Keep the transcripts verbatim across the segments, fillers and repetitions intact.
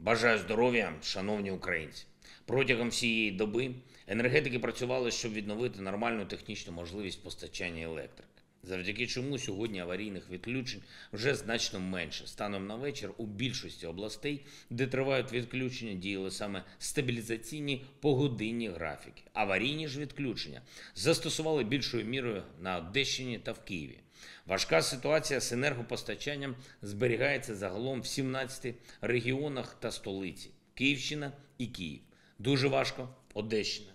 Бажаю здоров'я, шановні українці. Протягом всієї доби енергетики працювали, щоб відновити нормальну технічну можливість постачання електрики. Завдяки чому сьогодні аварійних відключень вже значно менше. Станом на вечір у більшості областей, де тривають відключення, діяли саме стабілізаційні погодинні графіки. Аварійні ж відключення застосували більшою мірою на Одещині та в Києві. Важка ситуація з енергопостачанням зберігається загалом в сімнадцяти регіонах та столиці – Київщина і Київ. Дуже важко – Одещина,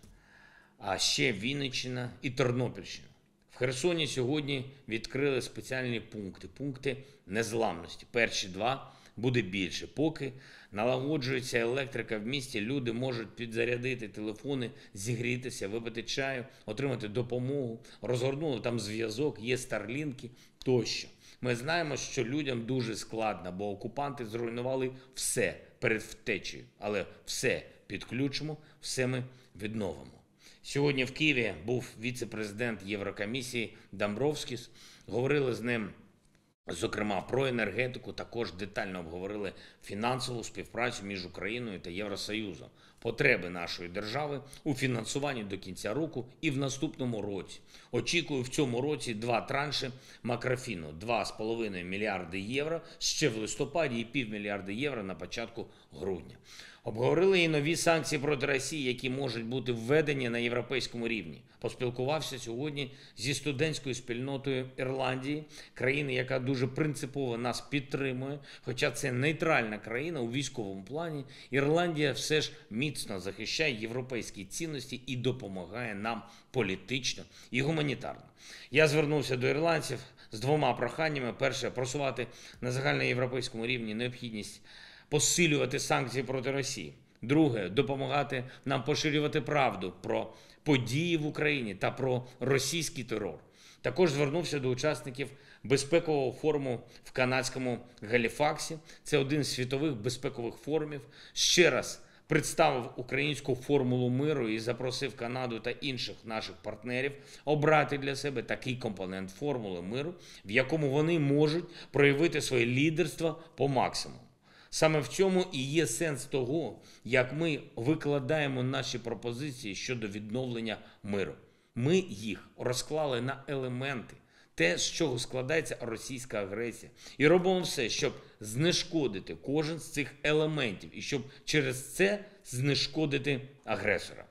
а ще Вінниччина і Тернопільщина. В Херсоні сьогодні відкрили спеціальні пункти, пункти незламності. Перші два буде більше. Поки налагоджується електрика в місті, люди можуть підзарядити телефони, зігрітися, випити чаю, отримати допомогу, розгорнули там зв'язок, є старлінки тощо. Ми знаємо, що людям дуже складно, бо окупанти зруйнували все перед втечею, але все підключимо, все ми відновимо. Сьогодні в Києві був віце-президент Єврокомісії Домбровскіс. Говорили з ним, зокрема, про енергетику, також детально обговорили фінансову співпрацю між Україною та Євросоюзом, потреби нашої держави у фінансуванні до кінця року і в наступному році. Очікую в цьому році два транші макрофіну – два з половиною мільярди євро ще в листопаді і півмільярда євро на початку грудня. Обговорили і нові санкції проти Росії, які можуть бути введені на європейському рівні. Поспілкувався сьогодні зі студентською спільнотою Ірландії, країни, яка дуже принципово нас підтримує. Хоча це нейтральна країна у військовому плані, Ірландія все ж міцно захищає європейські цінності і допомагає нам політично і гуманітарно. Я звернувся до ірландців з двома проханнями. Перше – просувати на загальноєвропейському рівні необхідність посилювати санкції проти Росії. Друге – допомагати нам поширювати правду про події в Україні та про російський терор. Також звернувся до учасників безпекового форуму в канадському Галіфаксі. Це один з світових безпекових форумів. Ще раз представив українську формулу миру і запросив Канаду та інших наших партнерів обрати для себе такий компонент формули миру, в якому вони можуть проявити своє лідерство по максимуму. Саме в цьому і є сенс того, як ми викладаємо наші пропозиції щодо відновлення миру. Ми їх розклали на елементи, те, з чого складається російська агресія. І робимо все, щоб знешкодити кожен з цих елементів і щоб через це знешкодити агресора.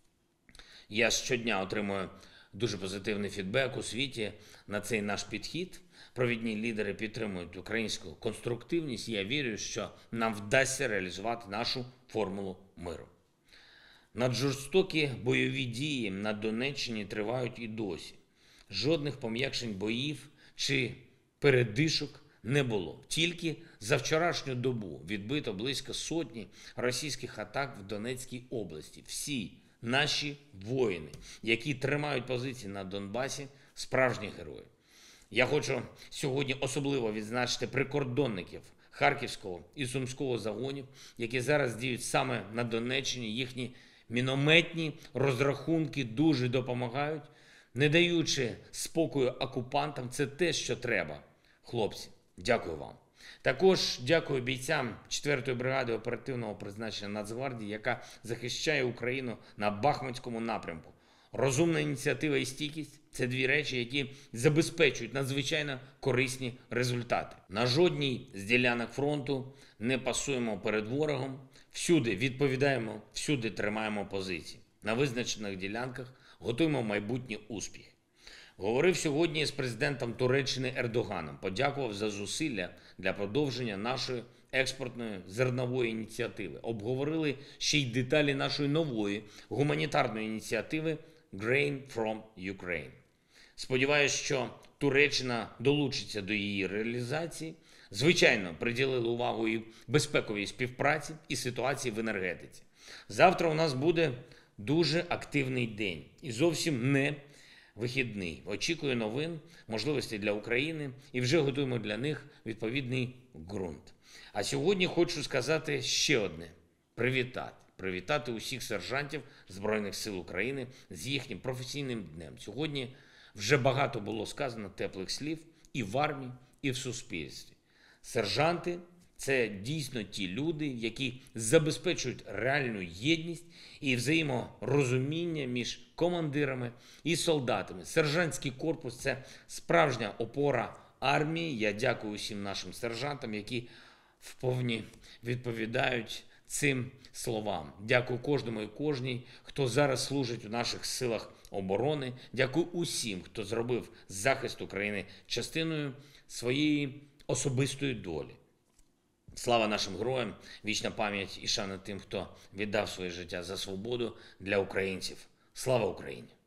Я щодня отримую дуже позитивний фідбек у світі на цей наш підхід. Провідні лідери підтримують українську конструктивність, і я вірю, що нам вдасться реалізувати нашу формулу миру. Наджорстокі бойові дії на Донеччині тривають і досі. Жодних пом'якшень боїв чи передишок не було. Тільки за вчорашню добу відбито близько сотні російських атак в Донецькій області. Всі наші воїни, які тримають позиції на Донбасі, справжні герої. Я хочу сьогодні особливо відзначити прикордонників Харківського і Сумського загонів, які зараз діють саме на Донеччині. Їхні мінометні розрахунки дуже допомагають, не даючи спокою окупантам. Це те, що треба. Хлопці, дякую вам. Також дякую бійцям четвертої бригади оперативного призначення Нацгвардії, яка захищає Україну на Бахмутському напрямку. Розумна ініціатива і стійкість – це дві речі, які забезпечують надзвичайно корисні результати. На жодній з ділянок фронту не пасуємо перед ворогом, всюди відповідаємо, всюди тримаємо позиції. На визначених ділянках готуємо майбутні успіхи. Говорив сьогодні з президентом Туреччини Ердоганом, подякував за зусилля для продовження нашої експортної зернової ініціативи. Обговорили ще й деталі нашої нової гуманітарної ініціативи Grain from Ukraine. Сподіваюсь, що Туреччина долучиться до її реалізації. Звичайно, приділили увагу і безпековій співпраці, і ситуації в енергетиці. Завтра у нас буде дуже активний день і зовсім не вихідний. Очікую новин, можливостей для України і вже готуємо для них відповідний ґрунт. А сьогодні хочу сказати ще одне – привітати. Привітати усіх сержантів Збройних сил України з їхнім професійним днем. Сьогодні вже багато було сказано теплих слів і в армії, і в суспільстві. Сержанти Це дійсно ті люди, які забезпечують реальну єдність і взаєморозуміння між командирами і солдатами. Сержантський корпус – це справжня опора армії. Я дякую усім нашим сержантам, які вповні відповідають цим словам. Дякую кожному і кожній, хто зараз служить у наших силах оборони. Дякую усім, хто зробив захист України частиною своєї особистої долі. Слава нашим героям, вічна пам'ять і шана тим, хто віддав своє життя за свободу для українців. Слава Україні!